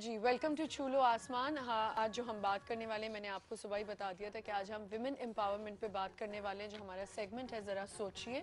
G welcome to چھولو آسمان. ہاں آج جو ہم بات کرنے والے ہیں میں نے آپ کو صبح ہی بتا دیا تھا کہ آج ہم ویمن امپاورمنٹ پہ بات کرنے والے ہیں. جو ہمارا سیگمنٹ ہے ذرا سوچئے.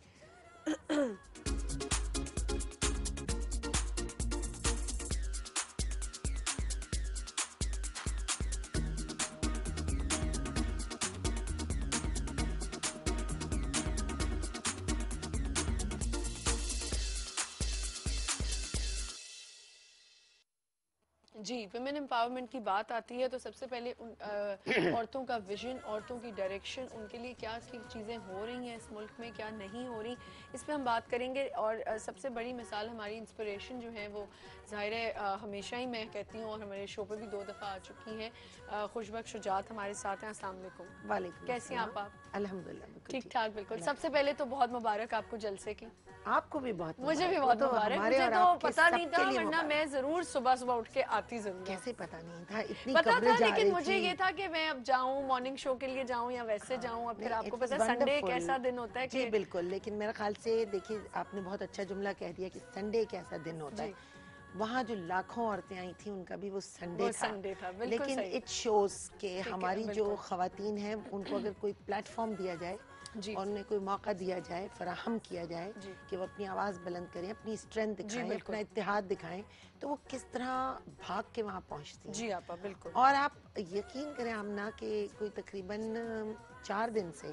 جی ویمن امپاورمنٹ کی بات آتی ہے تو سب سے پہلے عورتوں کا ویژن, عورتوں کی ڈائریکشن, ان کے لیے کیا چیزیں ہو رہی ہیں اس ملک میں, کیا نہیں ہو رہی, اس پہ ہم بات کریں گے. اور سب سے بڑی مثال ہماری انسپریشن جو ہے وہ ظاہر ہے ہمیشہ ہی میں کہتی ہوں اور ہمارے شو پہ بھی 2 دفعہ آ چکی ہیں, خوشبخت شجاعت ہمارے ساتھ ہیں. السلام علیکم. وعلیکم کیسی ہیں السلام. آپ؟ الحمدللہ ٹھیک ٹھاک. بالکل. سب سے پہلے تو بہت مبارک آپ کو جلسے کی. آپ کو بھی بہت مبارک. مجھے بھی بہت مبارک. مجھے تو پتا نہیں تھا ورنہ میں ضرور صبح صبح اٹھ کے آتی ضرور. کیسے پتا نہیں تھا, اتنی پتا تھا کوریج آ لیکن رہی مجھے یہ تھا کہ میں اب جاؤں مارننگ شو کے لیے جاؤں یا ویسے جاؤں. اب پھر آپ کو پتا سنڈے ایک ایسا دن ہوتا ہے جی کہ بالکل. لیکن میرے خیال سے دیکھیے آپ نے بہت اچھا جملہ کہہ دیا کہ سنڈے ایک ایسا دن ہوتا ہے. وہاں جو لاکھوں عورتیں آئی تھیں ان کا بھی وہ سنڈے تھا. لیکن اٹ شوز کہ ہماری جو خواتین ہیں ان کو اگر کوئی پلیٹ فارم دیا جائے اور انہیں کوئی موقع دیا جائے, فراہم کیا جائے کہ وہ اپنی آواز بلند کریں, اپنی اسٹرینتھ دکھائیں, اپنا اتحاد دکھائیں, تو وہ کس طرح بھاگ کے وہاں پہنچتی ہیں. جی آپا بالکل. اور آپ یقین کریں آمنہ کہ کوئی تقریباً 4 دن سے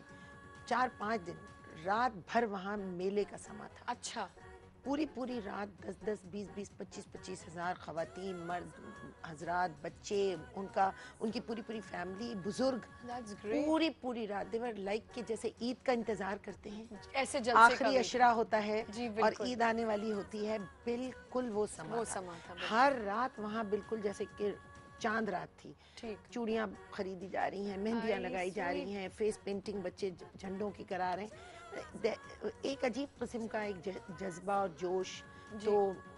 4-5 دن رات بھر وہاں میلے کا سما تھا. اچھا. پوری رات 10-10, 20-20, 25-25 ہزار خواتین, مرد حضرات, بچے, ان کی پوری فیملی, بزرگ, پوری رات. دیور لائک کہ جیسے عید کا انتظار کرتے ہیں, ایسے جلسے آخری عشرہ ہوتا ہے اور عید آنے والی ہوتی ہے, بالکل وہ سما تھا. ہر رات وہاں بالکل جیسے کہ چاند رات تھی. چوڑیاں خریدی جا رہی ہیں, مہندیاں لگائی جا رہی ہیں, فیس پینٹنگ بچے جھنڈوں کی کرا رہے ہیں. ایک عجیب قسم کا ایک جذبہ اور جوش. تو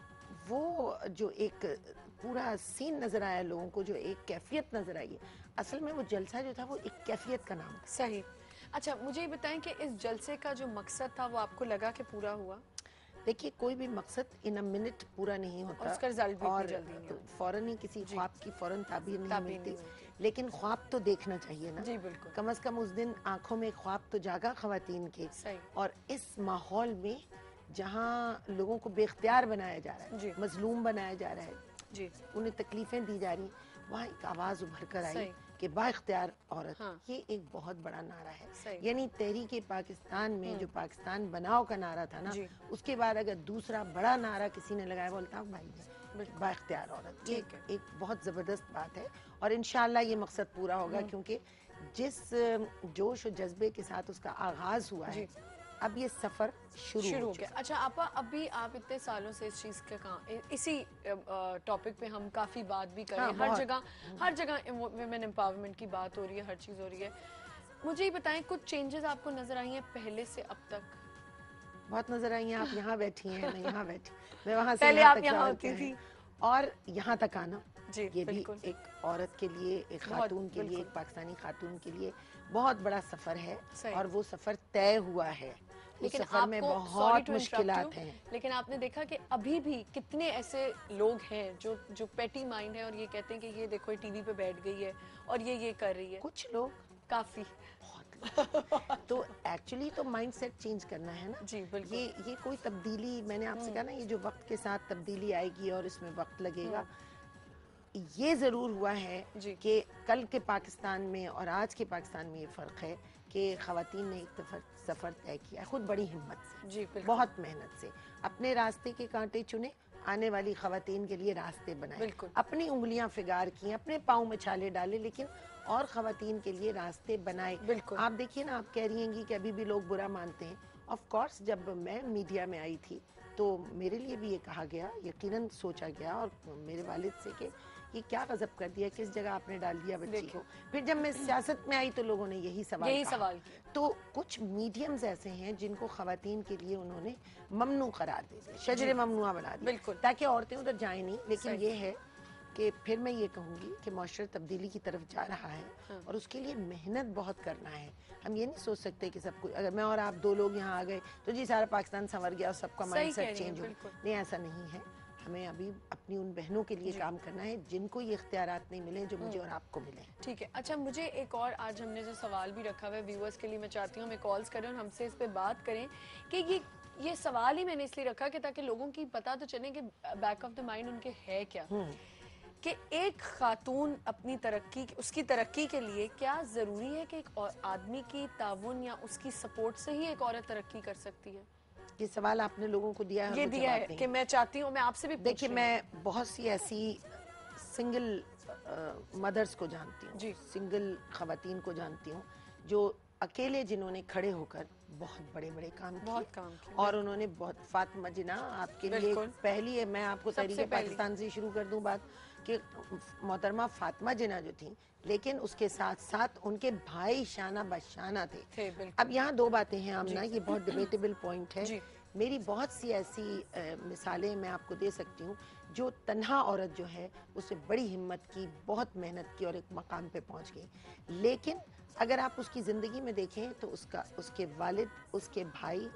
وہ جو ایک پورا سین نظر آیا لوگوں کو, جو ایک کیفیت نظر آئی ہے, اصل میں وہ جلسہ جو تھا وہ ایک کیفیت کا نام. صحیح. اچھا مجھے یہ بتائیں کہ اس جلسے کا جو مقصد تھا وہ آپ کو لگا کہ پورا ہوا؟ دیکھیے کوئی بھی مقصد ان منٹ پورا نہیں ہوتا اس کا رزلٹ بھی اور جلدی نہیں ہوتا. فوراً ہی کسی خواب کی فوراً تعبیر نہیں ملتی, لیکن خواب تو دیکھنا چاہیے نا. جی بالکل. کم از کم اس دن آنکھوں میں خواب تو جاگا خواتین کے. اور اس ماحول میں جہاں لوگوں کو بے اختیار بنایا جا رہا ہے, مظلوم بنایا جا رہا ہے, انہیں تکلیفیں دی جا رہی, وہاں ایک آواز ابھر کر آئی کہ با اختیار عورت. یہ ایک بہت بڑا نعرہ ہے. یعنی تحریک پاکستان میں جو پاکستان بناؤ کا نعرہ تھا نا, اس کے بعد اگر دوسرا بڑا نعرہ کسی نے لگایا, بولتا ہوں بھائی با اختیار عورت. یہ ایک بہت زبردست بات ہے اور انشاءاللہ یہ مقصد پورا ہوگا, کیونکہ جس جوش و جذبے کے ساتھ اس کا آغاز ہوا ہے, اب یہ سفر شروع ہو گیا. اچھا آپا, ابھی آپ اتنے سالوں سے اس چیز کا اسی ٹاپک پہ ہم کافی بات بھی کریں, ہر جگہ ویمن امپاورمنٹ کی بات ہو رہی ہے, ہر چیز ہو رہی ہے. مجھے یہ بتائیں کچھ چینجز آپ کو نظر آئی ہیں پہلے سے اب تک؟ بہت نظر آئی ہیں. آپ یہاں بیٹھی ہیں, میں یہاں بیٹھی, میں وہاں سے پہلے یہاں آپ تک یہاں سفر ہوتی کیا تھی ہے. اور یہاں تک آنا یہ بھی بالکل. ایک عورت کے لیے, ایک خاتون کے لیے, ایک پاکستانی خاتون کے لیے بہت بڑا سفر ہے, اور وہ سفر طے ہوا ہے. اس سفر میں بہت مشکلات ہیں. لیکن آپ نے دیکھا کہ ابھی بھی کتنے ایسے لوگ ہیں جو پیٹی مائنڈ ہیں اور یہ کہتے ہیں کہ یہ دیکھو ٹی وی پہ بیٹھ گئی ہے اور یہ کر رہی ہے. کچھ لوگ, کافی, بہت لوگ. تو ایکچولی تو مائنڈ سیٹ چینج کرنا ہے نا. جی بالکل. یہ کوئی تبدیلی, میں نے آپ سے کہا نا, یہ جو وقت کے ساتھ تبدیلی آئے گی اور اس میں وقت لگے گا. یہ ضرور ہوا ہے کہ کل کے پاکستان میں اور آج کے پاکستان میں یہ فرق ہے کہ خواتین نے ایک سفر طے کیا ہے, خود بڑی ہمت سے, بہت محنت سے, اپنے راستے کے کانٹے چنے, آنے والی خواتین کے لیے راستے بنائے, اپنی انگلیاں فگار کی, اپنے پاؤں میں چھالے ڈالے, لیکن اور خواتین کے لیے راستے بنائے. آپ دیکھیے نا, آپ کہہ رہی ہیں کہ ابھی بھی لوگ برا مانتے ہیں. آف کورس جب میں میڈیا میں آئی تھی تو میرے لیے بھی یہ کہا گیا, یقیناً سوچا گیا اور میرے والد سے کہ یہ کیا غضب کر دیا, کس جگہ آپ نے ڈال دیا بچی کو. پھر جب میں سیاست میں آئی تو لوگوں نے یہی سوال کہا. تو کچھ میڈیمز ایسے ہیں جن کو خواتین کے لیے انہوں نے ممنوع قرار دے دیا, شجر ممنوعہ بنا دیا, تاکہ عورتیں ادھر جائیں نہیں. لیکن یہ ہے کہ پھر میں یہ کہوں گی کہ معاشرہ تبدیلی کی طرف جا رہا ہے اور اس کے لیے محنت بہت کرنا ہے. ہم یہ نہیں سوچ سکتے کہ سب کچھ, اگر میں اور آپ 2 لوگ یہاں آ گئے تو جی سارا پاکستان سنور گیا اور سب کا مائنڈ سیٹ چینج ہو. نہیں, ایسا نہیں ہے. ہمیں ابھی اپنی ان بہنوں کے لیے کام کرنا ہے جن کو یہ اختیارات نہیں ملے جو مجھے اور آپ کو ملے. ٹھیک ہے. اچھا مجھے ایک اور آج ہم نے جو سوال بھی رکھا ہوا ہے ویورز کے لیے میں چاہتی ہوں ہمیں کالز کریں اور ہم سے اس پہ بات کریں کہ یہ سوال ہی میں نے اس لیے رکھا کہ تاکہ لوگوں کی پتہ تو چلے کہ بیک آف دا مائنڈ ان کے ہے کیا, کہ ایک خاتون اپنی ترقی اس کی ترقی کے لیے کیا ضروری ہے کہ ایک آدمی کی تعاون یا اس کی سپورٹ سے ہی ایک عورت ترقی کر سکتی ہے؟ یہ سوال آپ نے لوگوں کو دیا ہے, یہ دیا ہے کہ میں چاہتی ہوں میں آپ سے بھی پوچھ دیکھیں میں بہت سی ایسی سنگل مدرز کو جانتی ہوں, سنگل خواتین کو جانتی ہوں جو اکیلے جنہوں نے کھڑے ہو کر بہت بڑے بڑے کام کیے اور انہوں نے بہت. فاطمہ جناح آپ کے لیے پہلی ہے, میں آپ کو تحریک پاکستان سے شروع کر دوں بات کہ محترمہ فاطمہ جناح جو تھیں لیکن اس کے ساتھ ساتھ ان کے بھائی شانہ بشانہ تھے. اب یہاں دو باتیں ہیں آمنہ, یہ بہت ڈیبیٹیبل پوائنٹ ہے. میری بہت سی ایسی مثالیں میں آپ کو دے سکتی ہوں جو تنہا عورت جو ہے اس نے بڑی ہمت کی, بہت محنت کی اور ایک مقام پہ پہنچ گئی. لیکن اگر آپ اس کی زندگی میں دیکھیں تو اس کے والد, اس کے بھائی,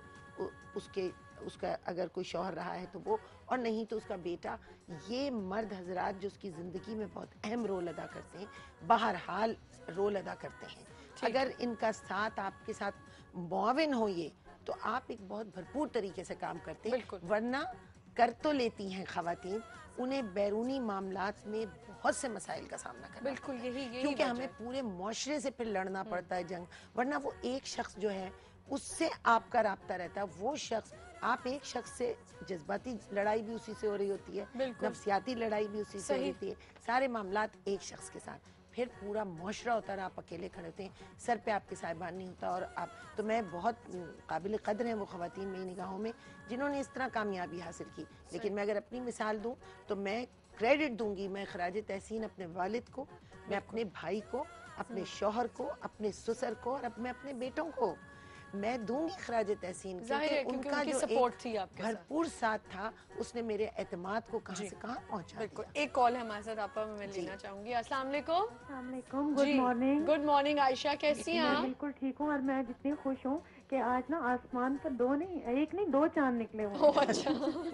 اس کا اگر کوئی شوہر رہا ہے تو وہ, اور نہیں تو اس کا بیٹا, یہ مرد حضرات جو اس کی زندگی میں بہت اہم رول ادا کرتے ہیں, بہرحال رول ادا کرتے ہیں. اگر ان کا ساتھ آپ کے ساتھ معاون ہو یہ تو آپ ایک بہت بھرپور طریقے سے کام کرتے ہیں. ورنہ کر تو لیتی ہیں خواتین, انہیں بیرونی معاملات میں بہت سے مسائل کا سامنا کرنا پڑتا ہے کیونکہ ہمیں پورے معاشرے سے پھر لڑنا پڑتا ہے جنگ. ورنہ وہ ایک شخص جو ہے اس سے آپ کا رابطہ رہتا ہے, وہ شخص, آپ ایک شخص سے جذباتی لڑائی بھی اسی سے ہو رہی ہوتی ہے, نفسیاتی لڑائی بھی اسی سے ہو رہی ہوتی ہے, سارے معاملات ایک شخص کے ساتھ, پھر پورا معاشرہ ہوتا ہے, آپ اکیلے کھڑے ہوتے ہیں, سر پہ آپ کے صاحبان نہیں ہوتا. اور آپ تو میں بہت قابل قدر ہیں وہ خواتین میری نگاہوں میں جنہوں نے اس طرح کامیابی حاصل کی. لیکن میں اگر اپنی مثال دوں تو میں کریڈٹ دوں گی, میں خراج تحسین اپنے والد کو, میں اپنے بھائی کو, اپنے شوہر کو, اپنے سسر کو اور میں اپنے بیٹوں کو میں دوں گی خراج تحسین, کیونکہ ان کا جو ایک بھرپور ساتھ تھا اس نے میرے اعتماد کو کہاں سے کہاں پہنچا دیا. ایک کال ہے ہمارے ساتھ, آپ میں لینا چاہوں گی. السلام علیکم. السلام علیکم, good morning. Good morning Ayesha, کیسی ہیں آپ؟ میں بالکل ٹھیک ہوں, اور میں جتنی خوش ہوں کہ آج نا آسمان پر دو نہیں, ایک نہیں, دو چاند نکلے ہوئے ہیں. اچھا.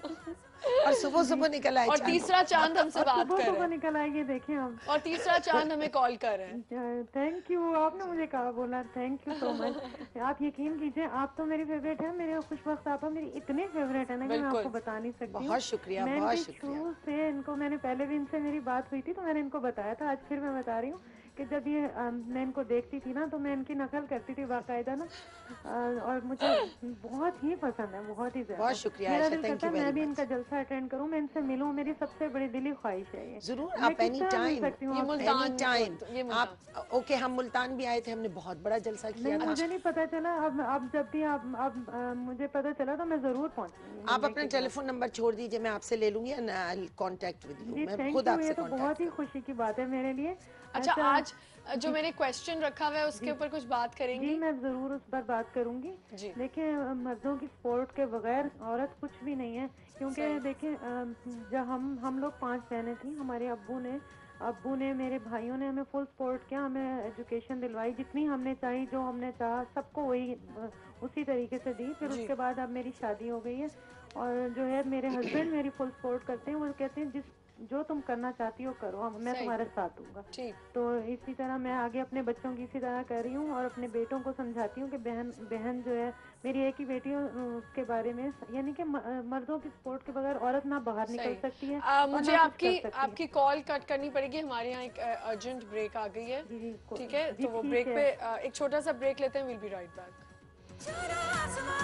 اور صبح صبح نکل آئے, اور تیسرا چاند ہم سے بات کر رہے ہیں. صبح نکل آئے, یہ دیکھیں ہم, اور تیسرا چاند ہمیں کال کر رہے ہیں. تھینک یو, آپ نے مجھے کہا بولا, تھینک یو سو مچ. آپ یقین کیجئے آپ تو میری فیوریٹ ہے, میرے خوش وقت آپ میری اتنے فیوریٹ ہے نا کہ میں آپ کو بتا نہیں سکتی ہوں. بہت شکریہ, میں بہت ان کے شکریہ. شروع سے ان کو, میں نے پہلے بھی ان سے میری بات ہوئی تھی تو میں نے ان کو بتایا تھا, آج پھر میں بتا رہی ہوں کہ جب یہ میں ان کو دیکھتی تھی نا تو میں ان کی نقل کرتی تھی باقاعدہ نا, اور مجھے بہت ہی پسند ہے, بہت ہی زیادہ. بہت شکریہ میرا عائشہ, دل تھینک کرتا یو ہے میں ویری بھی ان مچ. کا جلسہ اٹینڈ کروں, میں ان سے ملوں, میری سب سے بڑی دلی خواہش ہے یہ. ضرور, میں آپ کس اینی طرح مل ٹائم, سکتی ہوں اینی ٹائم. آپ اوکے, ہم ملتان بھی آئے تھے, ہم نے بہت بڑا جلسہ کیا نہیں, تھا. مجھے نہیں پتا چلا, اب جب بھی اب مجھے پتا چلا تو میں ضرور پہنچوں گی. آپ اپنا ٹیلی فون نمبر چھوڑ دیجئے, میں آپ سے لے لوں گی, کانٹیکٹ ود یو, جی میں تھینک خود یو, آپ یہ سے تو کانٹیکٹ بہت ہی کروں. خوشی کی بات ہے میرے لیے. اچھا, آج جو میں نے کویسچن رکھا ہوا ہے اس کے اوپر کچھ بات کریں گی؟ جی میں ضرور اس پر بات کروں گی. دیکھیں مردوں کی سپورٹ کے بغیر عورت کچھ بھی نہیں ہے, کیونکہ دیکھیں جب ہم لوگ 5 بہنیں تھیں, ہمارے ابو نے میرے بھائیوں نے ہمیں فل سپورٹ کیا, ہمیں ایجوکیشن دلوائی جتنی ہم نے چاہی, جو ہم نے چاہا سب کو وہی اسی طریقے سے دی. پھر اس کے بعد اب میری شادی ہو گئی ہے, اور جو ہے میرے ہسبینڈ میری فل سپورٹ کرتے ہیں, وہ کہتے ہیں جو تم کرنا چاہتی ہو کرو, میں تمہارے ساتھ دوں گا. تو اسی طرح میں آگے اپنے بچوں کی اسی طرح کر رہی ہوں, اور اپنے بیٹوں کو سمجھاتی ہوں کہ بہن جو ہے میری ایک ہی بیٹی ہے, اس کے بارے میں, یعنی کہ مردوں کی سپورٹ کے بغیر عورت نہ باہر نکل سکتی ہے. مجھے آپ کی کال کٹ کرنی پڑے گی, ہمارے یہاں ایک ارجنٹ بریک آ گئی ہے, ٹھیک ہے؟ تو وہ بریک پہ ایک چھوٹا سا بریک لیتے ہیں, ویل بی رائٹ بیک.